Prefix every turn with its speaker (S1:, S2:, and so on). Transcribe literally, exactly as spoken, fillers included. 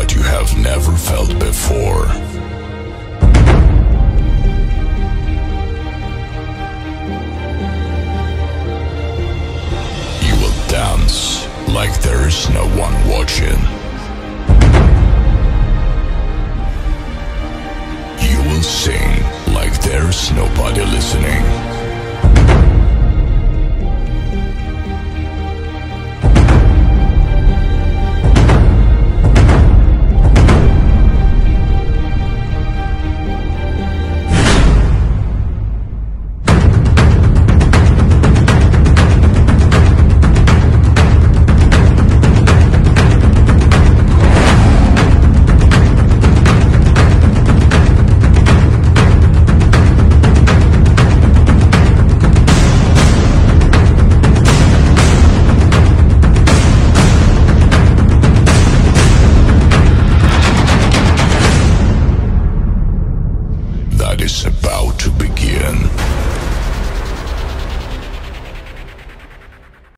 S1: that you have never felt before. You will dance like there is no one watching. You will sing like there's nobody listening.